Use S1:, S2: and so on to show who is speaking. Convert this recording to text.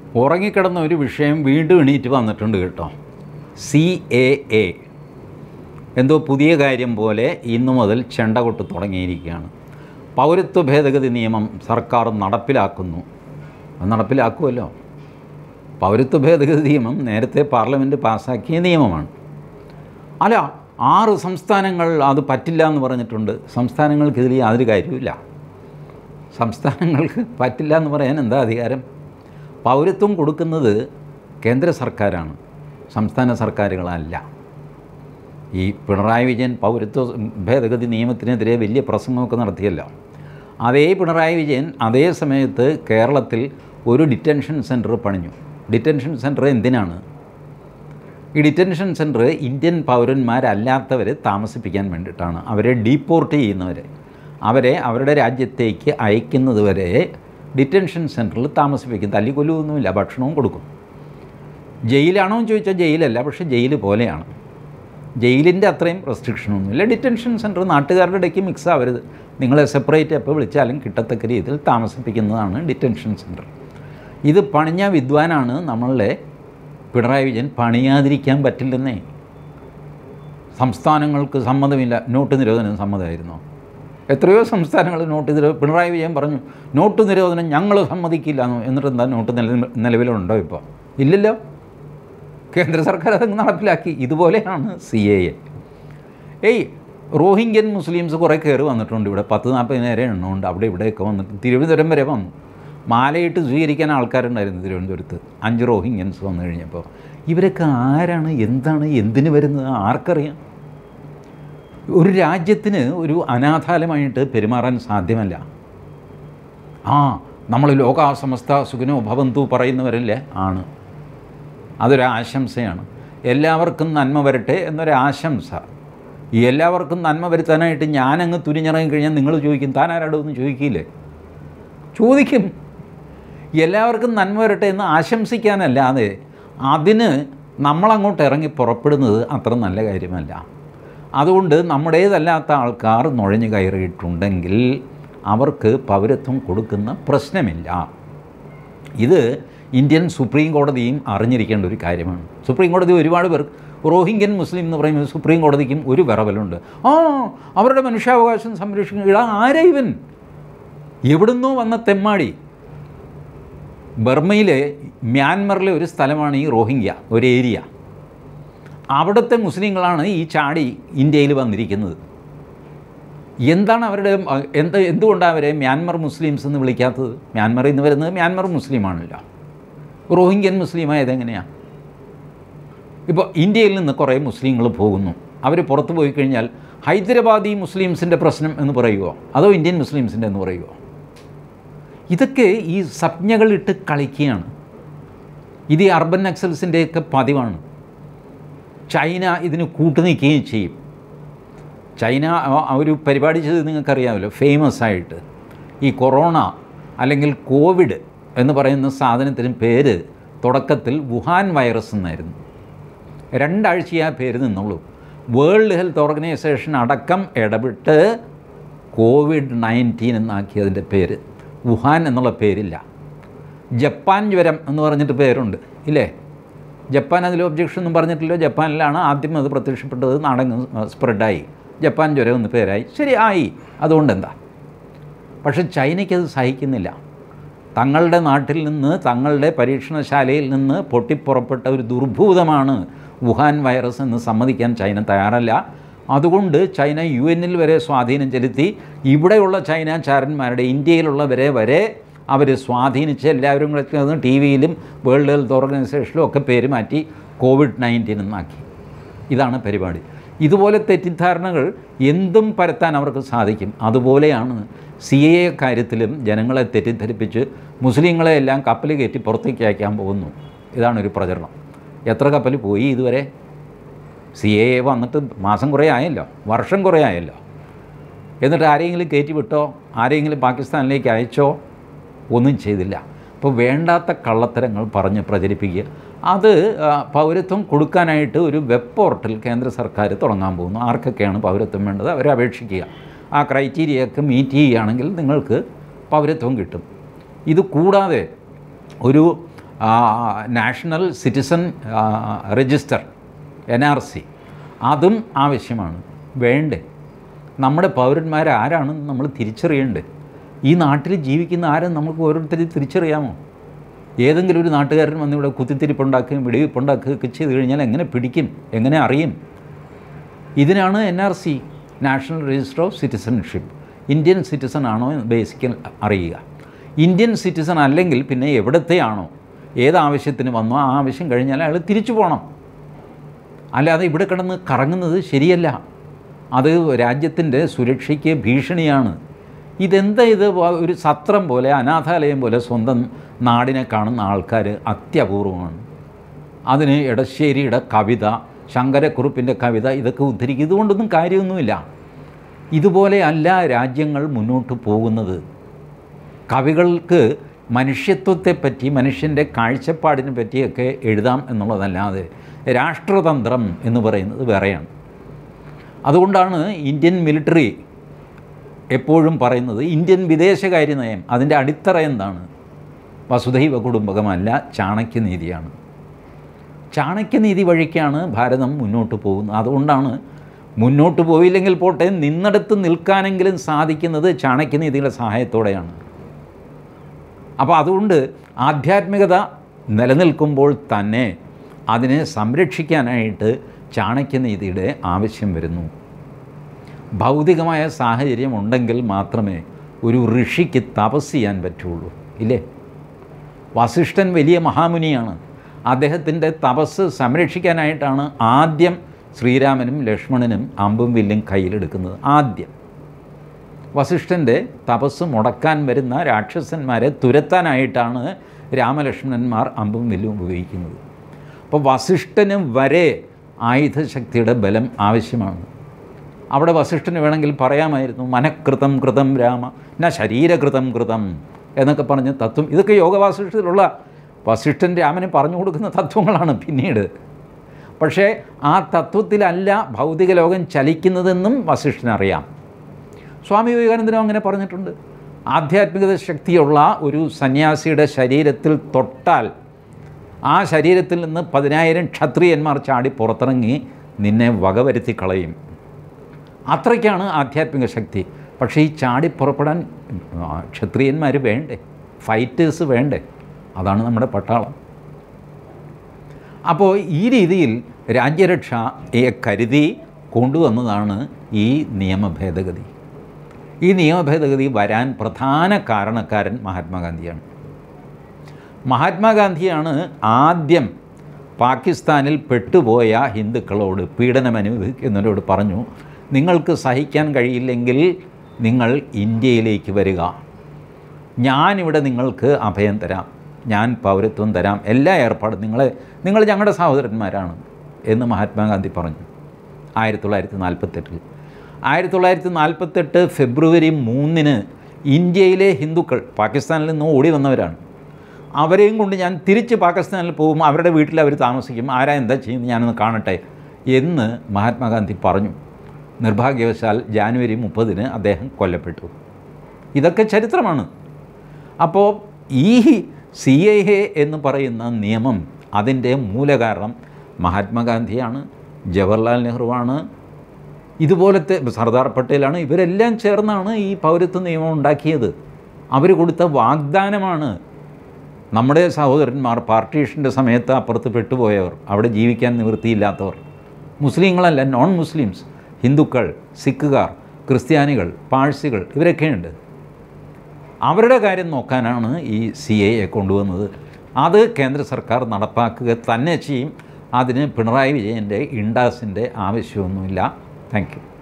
S1: ഉറങ്ങിക്കിടന്ന ഒരു വിഷയം വീണ്ടും എണീറ്റ് വന്നിട്ടുണ്ട് കേട്ടോ. CAA എന്തോ പുതിയ കാര്യം പോലെ ഇന്നു മുതൽ ചെണ്ട കൊട്ട് തുടങ്ങിയിരിക്കുകയാണ്. പൗരത്വ ഭേദഗതി നിയമം സർക്കാർ നടപ്പിലാക്കുന്നു. നടപ്പിലാക്കുമല്ലോ. പൗരത്വ ഭേദഗതി നിയമം നേരത്തെ പാർലമെൻറ്റ് പാസ്സാക്കിയ നിയമമാണ്. അല്ല, 6 സംസ്ഥാനങ്ങൾ അത് പറ്റില്ല എന്ന് പറഞ്ഞിട്ടുണ്ട്. സംസ്ഥാനങ്ങൾക്കിതിൽ യാതൊരു കാര്യമില്ല. സംസ്ഥാനങ്ങൾക്ക് പറ്റില്ല എന്ന് പറയാൻ എന്താ അധികാരം? പൗരത്വം കൊടുക്കുന്നത് കേന്ദ്ര സർക്കാരാണ്, സംസ്ഥാന സർക്കാരുകളല്ല. ഈ പിണറായി വിജയൻ പൗരത്വ ഭേദഗതി നിയമത്തിനെതിരെ വലിയ പ്രസംഗമൊക്കെ നടത്തിയല്ലോ. അതേ പിണറായി വിജയൻ അതേ സമയത്ത് കേരളത്തിൽ ഒരു ഡിറ്റൻഷൻ സെൻറ്റർ പണിഞ്ഞു. ഡിറ്റൻഷൻ സെൻറ്റർ എന്തിനാണ്? ഈ ഡിറ്റൻഷൻ സെൻറ്റർ ഇന്ത്യൻ പൗരന്മാരല്ലാത്തവരെ താമസിപ്പിക്കാൻ വേണ്ടിയിട്ടാണ്. അവരെ ഡീപ്പോർട്ട് ചെയ്യുന്നവരെ, അവരെ അവരുടെ രാജ്യത്തേക്ക് അയക്കുന്നത് വരെ ഡിറ്റൻഷൻ സെൻറ്ററിൽ താമസിപ്പിക്കും. തല്ലിക്കൊല്ലുമൊന്നുമില്ല, ഭക്ഷണവും കൊടുക്കും. ജയിലാണോ എന്ന് ചോദിച്ചാൽ ജയിലല്ല, പക്ഷേ ജയിൽ പോലെയാണ്. ജയിലിൻ്റെ അത്രയും റെസ്ട്രിക്ഷനൊന്നുമില്ല. ഡിറ്റൻഷൻ സെൻറ്റർ നാട്ടുകാരുടെ ഇടയ്ക്ക് മിക്സ് ആവരുത്, നിങ്ങളെ സെപ്പറേറ്റ് എപ്പോൾ വിളിച്ചാലും കിട്ടത്തക്ക രീതിയിൽ താമസിപ്പിക്കുന്നതാണ് ഡിറ്റൻഷൻ സെൻറ്റർ. ഇത് പണിഞ്ഞ വിദ്വാനാണ് നമ്മളുടെ പിണറായി വിജയൻ. പണിയാതിരിക്കാൻ പറ്റില്ലെന്നേ. സംസ്ഥാനങ്ങൾക്ക് സമ്മതമില്ല. നോട്ട് നിരോധനം സമ്മതമായിരുന്നോ? എത്രയോ സംസ്ഥാനങ്ങൾ നോട്ട് പിണറായി വിജയൻ പറഞ്ഞു നോട്ട് നിരോധനം ഞങ്ങൾ സമ്മതിക്കില്ല എന്ന്. എന്നിട്ട് എന്താ നോട്ട് നിലവിലുണ്ടോ ഇപ്പോൾ? ഇല്ലല്ലോ. കേന്ദ്ര സർക്കാർ അത് നടപ്പിലാക്കി. ഇതുപോലെയാണ് CAA. റോഹിംഗ്യൻ മുസ്ലിംസ് കുറേ കയറി വന്നിട്ടുണ്ട് ഇവിടെ. 10-40 എണ്ണമുണ്ട്. അവിടെ ഇവിടെയൊക്കെ വന്നിട്ട് തിരുവനന്തപുരം വരെ വന്നു. മാലയിട്ട് സ്വീകരിക്കാൻ ആൾക്കാരുണ്ടായിരുന്നു തിരുവനന്തപുരത്ത്. 5 റോഹിംഗ്യൻസ് വന്നു കഴിഞ്ഞപ്പോൾ. ഇവരൊക്കെ ആരാണ്, എന്താണ്, എന്തിന് വരുന്നത് ആർക്കറിയാം? ഒരു രാജ്യത്തിന് ഒരു അനാഥാലയമായിട്ട് പെരുമാറാൻ സാധ്യമല്ല. നമ്മൾ ലോകാസമസ്ത സുഖിനോ ഭവന്തു പറയുന്നവരല്ലേ? ആണ്. അതൊരാശംസയാണ്. എല്ലാവർക്കും നന്മ വരട്ടെ എന്നൊരാശംസ. ഈ എല്ലാവർക്കും നന്മ വരുത്താനായിട്ട് ഞാനങ്ങ് തുനിഞ്ഞിറങ്ങി കഴിഞ്ഞാൽ നിങ്ങൾ ചോദിക്കും താൻ ആരാടൊന്നും ചോദിക്കില്ലേ? ചോദിക്കും. എല്ലാവർക്കും നന്മ വരട്ടെ എന്ന് ആശംസിക്കാനല്ലാതെ അതിന് നമ്മളങ്ങോട്ട് ഇറങ്ങി പുറപ്പെടുന്നത് അത്ര നല്ല കാര്യമല്ല. അതുകൊണ്ട് നമ്മുടേതല്ലാത്ത ആൾക്കാർ നുഴഞ്ഞു കയറിയിട്ടുണ്ടെങ്കിൽ അവർക്ക് പൗരത്വം കൊടുക്കുന്ന പ്രശ്നമില്ല. ഇത് ഇന്ത്യൻ സുപ്രീം കോടതിയും അറിഞ്ഞിരിക്കേണ്ട ഒരു കാര്യമാണ്. സുപ്രീം കോടതി ഒരുപാട് പേർ റോഹിംഗ്യൻ മുസ്ലിം എന്ന് പറയുമ്പോൾ സുപ്രീം കോടതിക്കും ഒരു വിറവലുണ്ട്. അവരുടെ മനുഷ്യാവകാശം സംരക്ഷിക്കുക. ആരാ ഇവൻ? എവിടുന്നോ വന്ന തെമ്മാടി. ബർമ്മയിലെ മ്യാൻമറിലെ ഒരു സ്ഥലമാണ് ഈ റോഹിംഗ്യ, ഒരു ഏരിയ. അവിടുത്തെ മുസ്ലിങ്ങളാണ് ഈ ചാടി ഇന്ത്യയിൽ വന്നിരിക്കുന്നത്. എന്താണ് അവരുടെ എന്തുകൊണ്ടാണ് അവരെ മ്യാൻമർ മുസ്ലിംസ് എന്ന് വിളിക്കാത്തത്? മ്യാൻമറിൽ നിന്ന് വരുന്നത് മ്യാൻമർ മുസ്ലിമാണല്ലോ. റോഹിംഗ്യൻ മുസ്ലിമായതെങ്ങനെയാണ്? ഇപ്പോൾ ഇന്ത്യയിൽ നിന്ന് കുറേ മുസ്ലിങ്ങൾ പോകുന്നു. അവർ പുറത്ത് പോയി കഴിഞ്ഞാൽ ഹൈദരാബാദി മുസ്ലിംസിൻ്റെ പ്രശ്നം എന്ന് പറയുമോ, അതോ ഇന്ത്യൻ മുസ്ലിംസിൻ്റെ എന്ന് പറയുമോ? ഇതൊക്കെ ഈ സംജ്ഞകളിട്ട് കളിക്കുകയാണ്. ഇത് ഈ അർബൻ നക്സൽസിൻ്റെയൊക്കെ പതിവാണ്. ചൈന ഇതിന് കൂട്ടുനിൽക്കുകയും ചെയ്യും. ചൈന ഒരു പരിപാടി ചെയ്ത് നിങ്ങൾക്കറിയാമല്ലോ, ഫേമസ് ആയിട്ട്. ഈ കൊറോണ അല്ലെങ്കിൽ കോവിഡ് എന്ന് പറയുന്ന സാധനത്തിന് പേര് തുടക്കത്തിൽ വുഹാൻ വൈറസ് എന്നായിരുന്നു. 2 ആഴ്ചയെ ആ പേര് നിന്നുള്ളൂ. വേൾഡ് ഹെൽത്ത് ഓർഗനൈസേഷൻ അടക്കം ഇടപെട്ട് COVID-19 എന്നാക്കി അതിൻ്റെ പേര്. വുഹാൻ എന്നുള്ള പേരില്ല. ജപ്പാൻ ജ്വരം എന്ന് പറഞ്ഞിട്ട് പേരുണ്ട് ഇല്ലേ? ജപ്പാൻ അതിൽ ഒബ്ജക്ഷൻ ഒന്നും പറഞ്ഞിട്ടില്ലോ. ജപ്പാനിലാണ് ആദ്യം അത് പ്രത്യക്ഷപ്പെട്ടത്. നാടങ്ങ് സ്പ്രെഡായി. ജപ്പാൻ ജ്വരം എന്ന് പേരായി. ശരി ആയി, അതുകൊണ്ടെന്താ? പക്ഷേ ചൈനയ്ക്കത് സഹിക്കുന്നില്ല. തങ്ങളുടെ നാട്ടിൽ നിന്ന്, തങ്ങളുടെ പരീക്ഷണശാലയിൽ നിന്ന് പൊട്ടിപ്പുറപ്പെട്ട ഒരു ദുർഭൂതമാണ് വുഹാൻ വൈറസ് എന്ന് സമ്മതിക്കാൻ ചൈന തയ്യാറല്ല. അതുകൊണ്ട് ചൈന UN വരെ സ്വാധീനം ചെലുത്തി. ഇവിടെയുള്ള ചൈനക്കാരന്മാരുടെ, ഇന്ത്യയിലുള്ളവരെ വരെ അവർ സ്വാധീനിച്ച് എല്ലാവരും കൂടെ TV-യിലും വേൾഡ് ഹെൽത്ത് ഓർഗനൈസേഷനിലും ഒക്കെ പേര് മാറ്റി COVID-19 എന്നാക്കി. ഇതാണ് പരിപാടി. ഇതുപോലെ തെറ്റിദ്ധാരണകൾ എന്തും പരത്താൻ അവർക്ക് സാധിക്കും. അതുപോലെയാണ് CAA കാര്യത്തിലും ജനങ്ങളെ തെറ്റിദ്ധരിപ്പിച്ച് മുസ്ലിങ്ങളെ എല്ലാം കപ്പൽ കയറ്റി പുറത്തേക്ക് അയക്കാൻ പോകുന്നു. ഇതാണൊരു പ്രചരണം. എത്ര കപ്പൽ പോയി ഇതുവരെ? CAA വന്നിട്ട് മാസം കുറേ ആയല്ലോ, വർഷം കുറേ ആയല്ലോ. എന്നിട്ട് ആരെങ്കിലും കയറ്റി വിട്ടോ? ആരെങ്കിലും പാകിസ്ഥാനിലേക്ക് അയച്ചോ? ഒന്നും ചെയ്തില്ല. അപ്പോൾ വേണ്ടാത്ത കള്ളത്തരങ്ങൾ പറഞ്ഞ് പ്രചരിപ്പിക്കുക. അത് പൗരത്വം കൊടുക്കാനായിട്ട് ഒരു വെബ് പോർട്ടൽ കേന്ദ്ര സർക്കാർ തുടങ്ങാൻ പോകുന്നു. ആർക്കൊക്കെയാണ് പൗരത്വം വേണ്ടത് അവരെ അപേക്ഷിക്കുക. ആ ക്രൈറ്റീരിയയൊക്കെ മീറ്റ് ചെയ്യുകയാണെങ്കിൽ നിങ്ങൾക്ക് പൗരത്വം കിട്ടും. ഇത് കൂടാതെ ഒരു നാഷണൽ സിറ്റിസൺ രജിസ്റ്റർ NRC അതും ആവശ്യമാണ്. വേണ്ടേ? നമ്മുടെ പൗരന്മാരാരാണെന്ന് നമ്മൾ തിരിച്ചറിയണ്ടേ? ഈ നാട്ടിൽ ജീവിക്കുന്ന ആരും നമുക്ക് ഓരോരുത്തരും തിരിച്ചറിയാമോ? ഏതെങ്കിലും ഒരു നാട്ടുകാരൻ വന്ന് ഇവിടെ കുത്തിത്തിരിപ്പുണ്ടാക്കുകയും വെടിവെപ്പുണ്ടാക്കുകയൊക്കെ ചെയ്ത് കഴിഞ്ഞാൽ എങ്ങനെ പിടിക്കും, എങ്ങനെ അറിയും? ഇതിനാണ് NRC, national register of citizenship. Indian citizen ആണോ എന്ന് ബേസിക്കൽ അറിയുക. ഇന്ത്യൻ സിറ്റിസൺ അല്ലെങ്കിൽ പിന്നെ എവിടത്തെയാണോ, ഏതാവശ്യത്തിന് വന്നോ ആ ആവശ്യം കഴിഞ്ഞാൽ അയാൾ തിരിച്ചു പോകണം. അല്ലാതെ ഇവിടെ കിടന്ന് കറങ്ങുന്നത് ശരിയല്ല. അത് രാജ്യത്തിൻ്റെ സുരക്ഷയ്ക്ക് ഭീഷണിയാണ്. ഇതെന്താ ഇത്? ഒരു സത്രം പോലെ, അനാഥാലയം പോലെ സ്വന്തം നാടിനെ കാണുന്ന ആൾക്കാർ അത്യപൂർവമാണ്. അതിന് എടശ്ശേരിയുടെ കവിത, ശങ്കരക്കുറുപ്പിൻ്റെ കവിത ഇതൊക്കെ ഉദ്ധരിക്കും. ഇതുകൊണ്ടൊന്നും കാര്യമൊന്നുമില്ല. ഇതുപോലെയല്ല രാജ്യങ്ങൾ മുന്നോട്ട് പോകുന്നത്. കവികൾക്ക് മനുഷ്യത്വത്തെപ്പറ്റി, മനുഷ്യൻ്റെ കാഴ്ചപ്പാടിനെ പറ്റിയൊക്കെ എഴുതാം എന്നുള്ളതല്ലാതെ രാഷ്ട്രതന്ത്രം എന്ന് പറയുന്നത് വേറെയാണ്. അതുകൊണ്ടാണ് ഇന്ത്യൻ മിലിറ്ററി എപ്പോഴും പറയുന്നത് ഇന്ത്യൻ വിദേശകാര്യ നയം അതിൻ്റെ അടിത്തറ എന്താണ്? വസുധൈവ കുടുംബകമല്ല, ചാണക്യനീതിയാണ്. ചാണക്യനീതി വഴിക്കാണ് ഭാരതം മുന്നോട്ട് പോകുന്നത്. അതുകൊണ്ടാണ് മുന്നോട്ട് പോയില്ലെങ്കിൽ പോട്ടെ, നിന്നിടത്ത് നിൽക്കാനെങ്കിലും സാധിക്കുന്നത് ചാണക്യനീതിയുടെ സഹായത്തോടെയാണ്. അപ്പോൾ അതുകൊണ്ട് ആധ്യാത്മികത നിലനിൽക്കുമ്പോൾ തന്നെ അതിനെ സംരക്ഷിക്കാനായിട്ട് ചാണക്യനീതിയുടെ ആവശ്യം വരുന്നു. ഭൗതികമായ സാഹചര്യം ഉണ്ടെങ്കിൽ മാത്രമേ ഒരു ഋഷിക്ക് തപസ് ചെയ്യാൻ പറ്റുള്ളൂ, ഇല്ലേ? വസിഷ്ഠൻ വലിയ മഹാമുനിയാണ്. അദ്ദേഹത്തിൻ്റെ തപസ് സംരക്ഷിക്കാനായിട്ടാണ് ആദ്യം ശ്രീരാമനും ലക്ഷ്മണനും അമ്പും വില്ലും കയ്യിലെടുക്കുന്നത്. ആദ്യം വസിഷ്ഠൻ്റെ തപസ് മുടക്കാൻ വരുന്ന രാക്ഷസന്മാരെ തുരത്താനായിട്ടാണ് രാമലക്ഷ്മണന്മാർ അമ്പും വില്ലും ഉപയോഗിക്കുന്നത്. അപ്പോൾ വസിഷ്ഠന് വരെ ആയുധശക്തിയുടെ ബലം ആവശ്യമാണ്. അവിടെ വസിഷ്ഠന് വേണമെങ്കിൽ പറയാമായിരുന്നു മനഃകൃതം കൃതം രാമ ന ശരീരകൃതം കൃതം എന്നൊക്കെ പറഞ്ഞ് തത്വം. ഇതൊക്കെ യോഗവാസിഷ്ഠത്തിലുള്ള വസിഷ്ഠൻ രാമന് പറഞ്ഞു കൊടുക്കുന്ന തത്വങ്ങളാണ് പിന്നീട്. പക്ഷേ ആ തത്വത്തിലല്ല ഭൗതിക ലോകം ചലിക്കുന്നതെന്നും വസിഷ്ഠനറിയാം. സ്വാമി വിവേകാനന്ദനും അങ്ങനെ പറഞ്ഞിട്ടുണ്ട്. ആധ്യാത്മികത ശക്തിയുള്ള ഒരു സന്യാസിയുടെ ശരീരത്തിൽ തൊട്ടാൽ ആ ശരീരത്തിൽ നിന്ന് 10,000 ക്ഷത്രിയന്മാർ ചാടി പുറത്തിറങ്ങി നിന്നെ വകവരുത്തി കളയും. അത്രയ്ക്കാണ് ആധ്യാത്മിക ശക്തി. പക്ഷേ ഈ ചാടി പുറപ്പെടാൻ ക്ഷത്രിയന്മാർ വേണ്ടേ? ഫൈറ്റേഴ്സ് വേണ്ടേ? അതാണ് നമ്മുടെ പട്ടാളം. അപ്പോൾ ഈ രീതിയിൽ രാജ്യരക്ഷയെ കരുതി കൊണ്ടുവന്നതാണ് ഈ നിയമഭേദഗതി. ഈ നിയമഭേദഗതി വരാൻ പ്രധാന കാരണക്കാരൻ മഹാത്മാഗാന്ധിയാണ്. മഹാത്മാഗാന്ധിയാണ് ആദ്യം പാകിസ്ഥാനിൽ പെട്ടുപോയ ഹിന്ദുക്കളോട്, പീഡനം അനുഭവിക്കുന്നവരോട് പറഞ്ഞു, നിങ്ങൾക്ക് സഹിക്കാൻ കഴിയില്ലെങ്കിൽ നിങ്ങൾ ഇന്ത്യയിലേക്ക് വരിക, ഞാനിവിടെ നിങ്ങൾക്ക് അഭയം തരാം, ഞാൻ പൗരത്വം തരാം, എല്ലാ ഏർപ്പാടും നിങ്ങൾ ഞങ്ങളുടെ സഹോദരന്മാരാണ് എന്ന് മഹാത്മാഗാന്ധി പറഞ്ഞു 1948. 1948 ഫെബ്രുവരി 3 ഇന്ത്യയിലെ ഹിന്ദുക്കൾ പാകിസ്ഥാനിൽ നിന്ന് ഓടി വന്നവരാണ്. അവരെയും കൊണ്ട് ഞാൻ തിരിച്ച് പാകിസ്ഥാനിൽ പോകും, അവരുടെ വീട്ടിൽ അവർ താമസിക്കും, ആരാ എന്താ ചെയ്യുന്നത് ഞാനൊന്ന് കാണട്ടെ എന്ന് മഹാത്മാഗാന്ധി പറഞ്ഞു. നിർഭാഗ്യവശാൽ ജാനുവരി 30 അദ്ദേഹം കൊല്ലപ്പെട്ടു. ഇതൊക്കെ ചരിത്രമാണ്. അപ്പോൾ ഈ CAA എന്ന് പറയുന്ന നിയമം അതിൻ്റെ മൂലകാരണം മഹാത്മാഗാന്ധിയാണ്, ജവഹർലാൽ നെഹ്റുവാണ്, ഇതുപോലത്തെ സർദാർ പട്ടേലാണ്. ഇവരെല്ലാം ചേർന്നാണ് ഈ പൗരത്വ നിയമം ഉണ്ടാക്കിയത്. അവർ കൊടുത്ത വാഗ്ദാനമാണ്. നമ്മുടെ സഹോദരന്മാർ പാർട്ടീഷൻ്റെ സമയത്ത് അപ്പുറത്ത് പെട്ടുപോയവർ, അവിടെ ജീവിക്കാൻ നിവൃത്തിയില്ലാത്തവർ, മുസ്ലിങ്ങളല്ല, നോൺ മുസ്ലിംസ്, ഹിന്ദുക്കൾ, സിഖുകാർ, ക്രിസ്ത്യാനികൾ, പാഴ്സികൾ, ഇവരൊക്കെയുണ്ട്. അവരുടെ കാര്യം നോക്കാനാണ് ഈ CAA കൊണ്ടുവന്നത്. അത് കേന്ദ്ര സർക്കാർ നടപ്പാക്കുക തന്നെ ചെയ്യും. അതിന് പിണറായി വിജയൻ്റെ ഇൻഡാസിൻ്റെ ആവശ്യമൊന്നുമില്ല. Thank U.